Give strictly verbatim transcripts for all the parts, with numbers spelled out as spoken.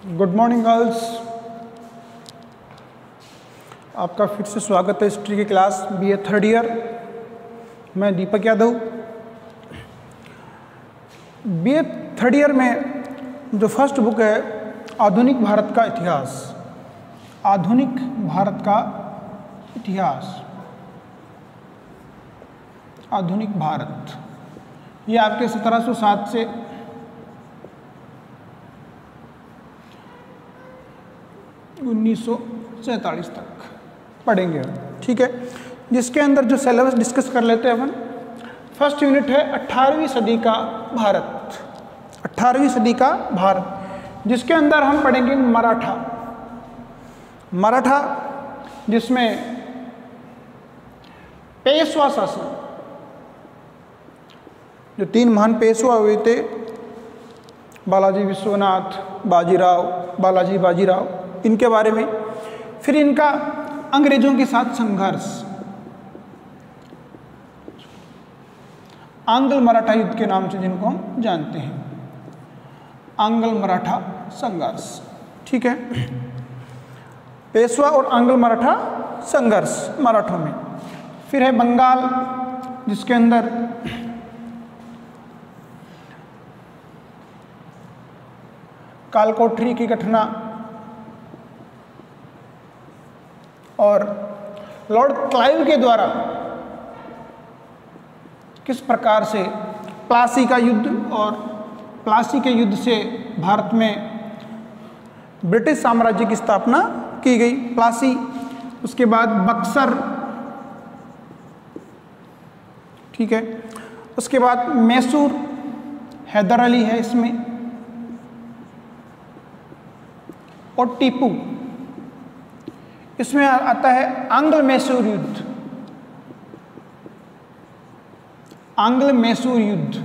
Good morning girls, आपका फिर से स्वागत है हिस्ट्री की class B A third year. मैं Deepak Yadav. B A third year में जो फर्स्ट बुक है आधुनिक भारत का इतिहास, आधुनिक भारत का इतिहास, आधुनिक भारत, ये आपके सत्रह सौ सात से उन्नीस सौ सैंतालीस तक पढ़ेंगे, ठीक है। जिसके अंदर जो सिलेबस डिस्कस कर लेते हैं अपन। फर्स्ट यूनिट है अठारहवीं सदी का भारत, अठारहवीं सदी का भारत, जिसके अंदर हम पढ़ेंगे मराठा। मराठा जिसमें पेशवा शासन, जो तीन महान पेशवा हुए थे, बालाजी विश्वनाथ, बाजीराव, बालाजी बाजीराव, इनके बारे में। फिर इनका अंग्रेजों के साथ संघर्ष, आंग्ल मराठा युद्ध के नाम से जिनको हम जानते हैं, आंग्ल मराठा संघर्ष, ठीक है। पेशवा और आंग्ल मराठा संघर्ष मराठों में। फिर है बंगाल, जिसके अंदर कालकोठरी की घटना और लॉर्ड क्लाइव के द्वारा किस प्रकार से प्लासी का युद्ध और प्लासी के युद्ध से भारत में ब्रिटिश साम्राज्य की स्थापना की गई, प्लासी। उसके बाद बक्सर, ठीक है। उसके बाद मैसूर, हैदर अली है इसमें, और टीपू। इसमें आता है आंग्ल मैसूर युद्ध, आंग्ल मैसूर युद्ध,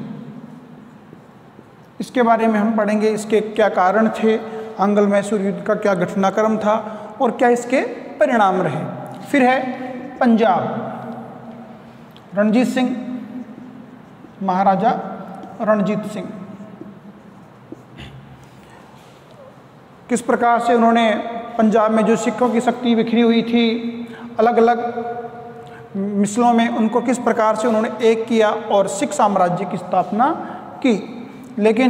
इसके बारे में हम पढ़ेंगे। इसके क्या कारण थे, आंग्ल मैसूर युद्ध का क्या घटनाक्रम था और क्या इसके परिणाम रहे। फिर है पंजाब, रणजीत सिंह, महाराजा रणजीत सिंह, किस प्रकार से उन्होंने पंजाब में जो सिखों की शक्ति बिखरी हुई थी, अलग अलग मिसलों में, उनको किस प्रकार से उन्होंने एक किया और सिख साम्राज्य की स्थापना की। लेकिन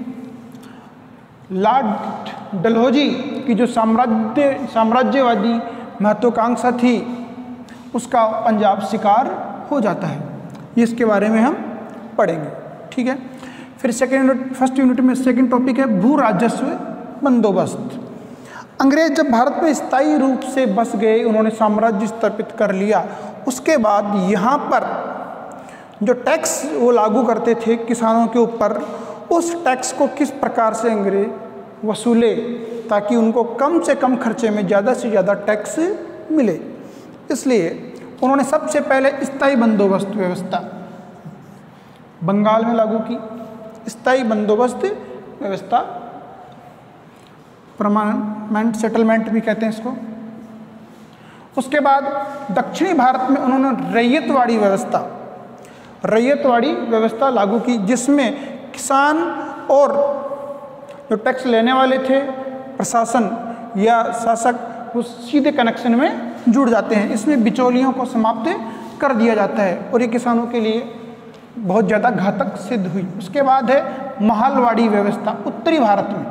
लॉर्ड डलहौजी की जो साम्राज्य साम्राज्यवादी महत्वाकांक्षा थी, उसका पंजाब शिकार हो जाता है। ये इसके बारे में हम पढ़ेंगे, ठीक है। फिर सेकेंड यूनिट, फर्स्ट यूनिट में सेकेंड टॉपिक है भू राजस्व बंदोबस्त। अंग्रेज जब भारत में स्थायी रूप से बस गए, उन्होंने साम्राज्य स्थापित कर लिया, उसके बाद यहाँ पर जो टैक्स वो लागू करते थे किसानों के ऊपर, उस टैक्स को किस प्रकार से अंग्रेज वसूले ताकि उनको कम से कम खर्चे में ज़्यादा से ज़्यादा टैक्स मिले। इसलिए उन्होंने सबसे पहले स्थायी बंदोबस्त व्यवस्था बंगाल में लागू की, स्थायी बंदोबस्त व्यवस्था, परमानेंट सेटलमेंट भी कहते हैं इसको। उसके बाद दक्षिणी भारत में उन्होंने रैयतवाड़ी व्यवस्था, रैयतवाड़ी व्यवस्था लागू की, जिसमें किसान और जो टैक्स लेने वाले थे, प्रशासन या शासक, वो सीधे कनेक्शन में जुड़ जाते हैं। इसमें बिचौलियों को समाप्त कर दिया जाता है और ये किसानों के लिए बहुत ज़्यादा घातक सिद्ध हुई। उसके बाद है महालवाड़ी व्यवस्था, उत्तरी भारत में,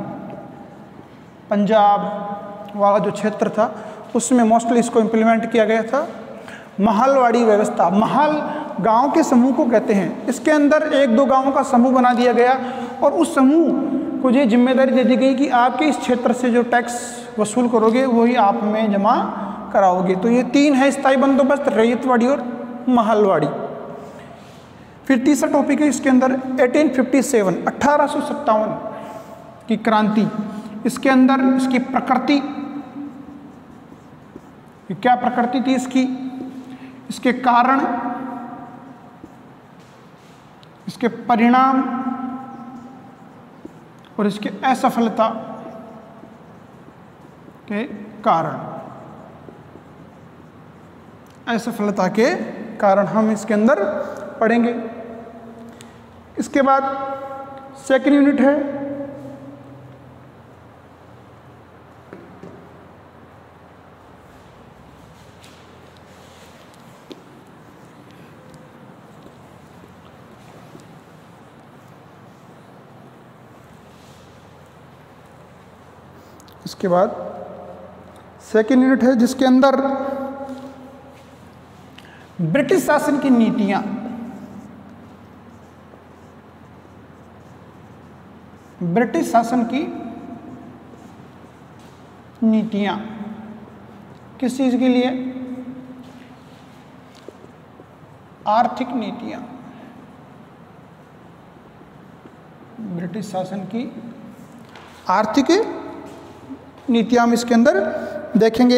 पंजाब वाला जो क्षेत्र था उसमें मोस्टली इसको इम्प्लीमेंट किया गया था। महालवाड़ी व्यवस्था, महल गांव के समूह को कहते हैं। इसके अंदर एक दो गांवों का समूह बना दिया गया और उस समूह को ये जिम्मेदारी दे दी गई कि आपके इस क्षेत्र से जो टैक्स वसूल करोगे वही आप में जमा कराओगे। तो ये तीन है स्थायी बंदोबस्त, रैयतवाड़ी और महलवाड़ी। फिर तीसरा टॉपिक है इसके अंदर अठारह सौ सत्तावन की क्रांति। इसके अंदर इसकी प्रकृति, क्या प्रकृति थी इसकी, इसके कारण, इसके परिणाम और इसके असफलता के कारण, असफलता के कारण हम इसके अंदर पढ़ेंगे। इसके बाद सेकंड यूनिट है इसके बाद सेकेंड यूनिट है जिसके अंदर ब्रिटिश शासन की नीतियां, ब्रिटिश शासन की नीतियां किस चीज के लिए? आर्थिक नीतियां, ब्रिटिश शासन की आर्थिक नीतियां हम इसके अंदर देखेंगे,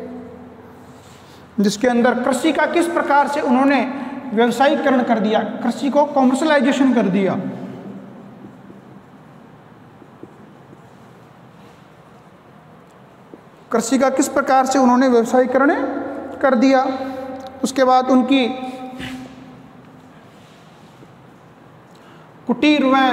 जिसके अंदर कृषि का किस प्रकार से उन्होंने व्यवसायीकरण कर दिया, कृषि को कॉमर्शलाइजेशन कर दिया। कृषि का किस प्रकार से उन्होंने व्यवसायीकरण कर दिया। उसके बाद उनकी कुटीर व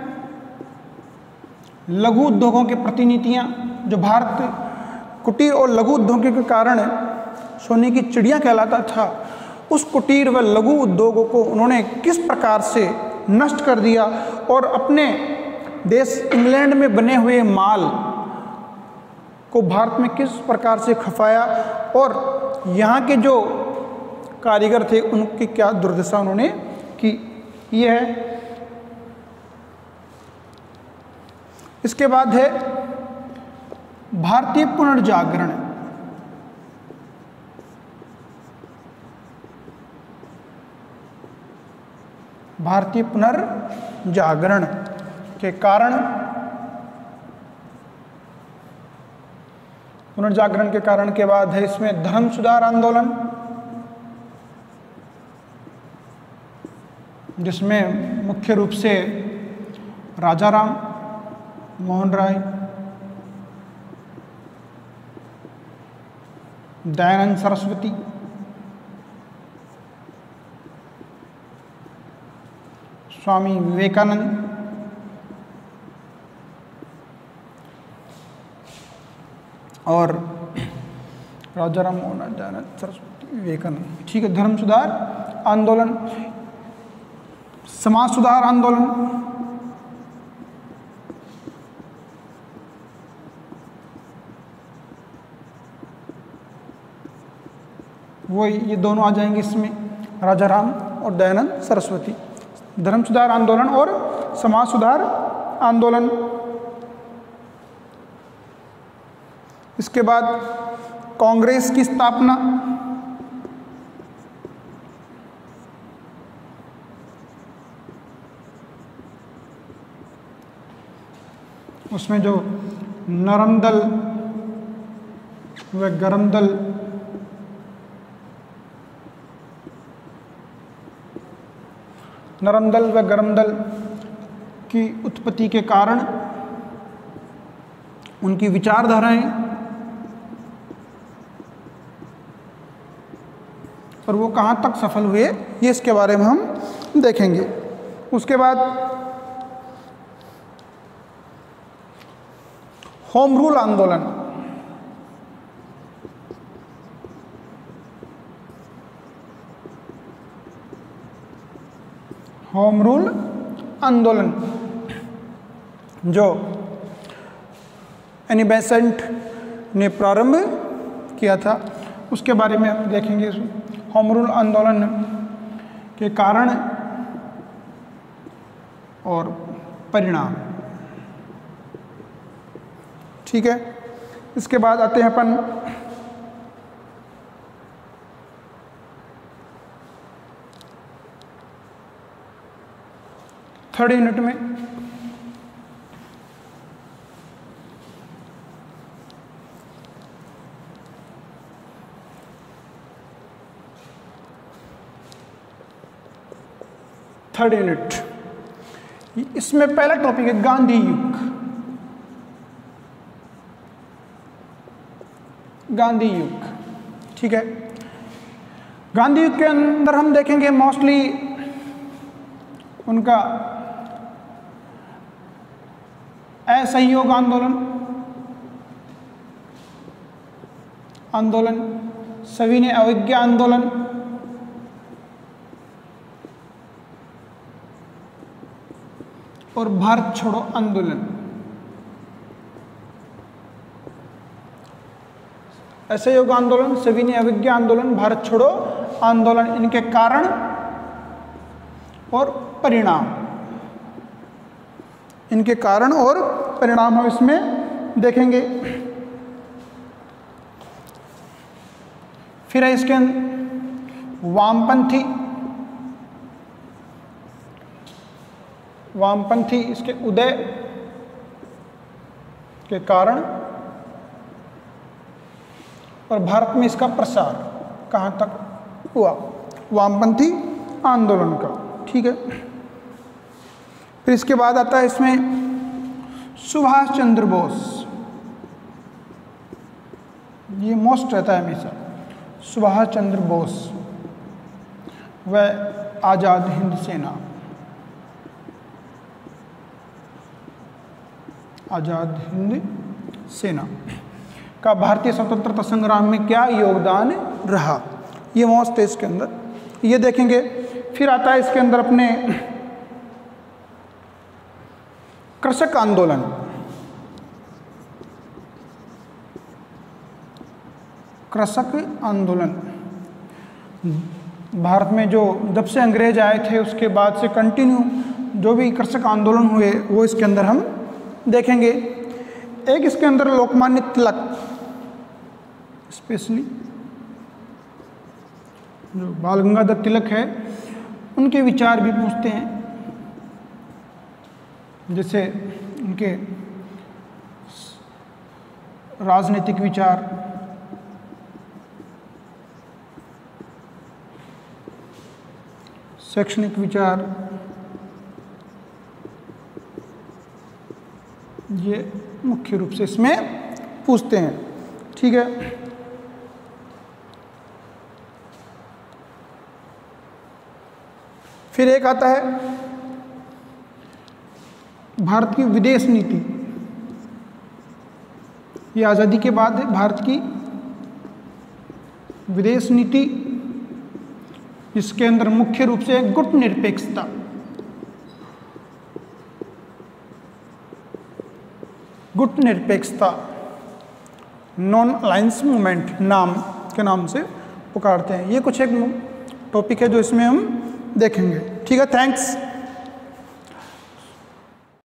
लघु उद्योगों के प्रतिनिधियां, जो भारत कुटीर और लघु उद्योगों के कारण सोने की चिड़िया कहलाता था, उस कुटीर व लघु उद्योगों को उन्होंने किस प्रकार से नष्ट कर दिया और अपने देश इंग्लैंड में बने हुए माल को भारत में किस प्रकार से खपाया और यहाँ के जो कारीगर थे उनकी क्या दुर्दशा उन्होंने की। ये है। इसके बाद है भारतीय पुनर्जागरण। भारतीय पुनर्जागरण के कारण, पुनर्जागरण के कारण के बाद है इसमें धर्म सुधार आंदोलन, जिसमें मुख्य रूप से राजाराम मोहन राय, दयानंद सरस्वती, स्वामी विवेकानंद, और राजाराम मोहन राय, दयानंद सरस्वती, विवेकानंद। ठीक है। धर्म सुधार आंदोलन, समाज सुधार आंदोलन, वो ये दोनों आ जाएंगे इसमें, राजाराम और दयानंद सरस्वती। धर्म सुधार आंदोलन और समाज सुधार आंदोलन। इसके बाद कांग्रेस की स्थापना, उसमें जो नरम दल व गरम दल, नरम दल व गरम दल की उत्पत्ति के कारण उनकी विचारधाराएं और वो कहाँ तक सफल हुए, ये इसके बारे में हम देखेंगे। उसके बाद होम रूल आंदोलन, होम रूल आंदोलन जो एनी बेसेंट ने प्रारंभ किया था, उसके बारे में हम देखेंगे। होम रूल आंदोलन के कारण और परिणाम। ठीक है। इसके बाद आते हैं अपन थर्ड यूनिट में। थर्ड यूनिट, इसमें पहला टॉपिक है गांधी युग। गांधी युग, ठीक है। गांधी युग के अंदर हम देखेंगे मोस्टली उनका असहयोग आंदोलन आंदोलन सविनय अवज्ञा आंदोलन, और भारत छोड़ो आंदोलन। असहयोग आंदोलन, सविनय अवज्ञा आंदोलन, भारत छोड़ो आंदोलन, इनके कारण और परिणाम, इनके कारण और परिणाम हम इसमें देखेंगे। फिर है इसके वामपंथी, वामपंथी इसके उदय के कारण और भारत में इसका प्रसार कहाँ तक हुआ, वामपंथी आंदोलन का। ठीक है। फिर इसके बाद आता है इसमें सुभाष चंद्र बोस, ये मोस्ट रहता है हमेशा, सुभाष चंद्र बोस व आज़ाद हिंद सेना, आज़ाद हिंद सेना का भारतीय स्वतंत्रता संग्राम में क्या योगदान रहा, ये मोस्ट है इसके अंदर, ये देखेंगे। फिर आता है इसके अंदर अपने कृषक आंदोलन, कृषक आंदोलन भारत में जो जब से अंग्रेज आए थे उसके बाद से कंटिन्यू जो भी कृषक आंदोलन हुए वो इसके अंदर हम देखेंगे। एक इसके अंदर लोकमान्य तिलक, स्पेशली जो बाल गंगाधर तिलक है उनके विचार भी पूछते हैं, जैसे उनके राजनीतिक विचार, शैक्षणिक विचार, ये मुख्य रूप से इसमें पूछते हैं। ठीक है। फिर एक आता है भारत की विदेश नीति, ये आज़ादी के बाद है भारत की विदेश नीति, जिसके अंदर मुख्य रूप से गुटनिरपेक्षता, गुटनिरपेक्षता, नॉन अलायंस मूवमेंट नाम के नाम से पुकारते हैं। ये कुछ एक टॉपिक है जो इसमें हम देखेंगे। ठीक है, थैंक्स।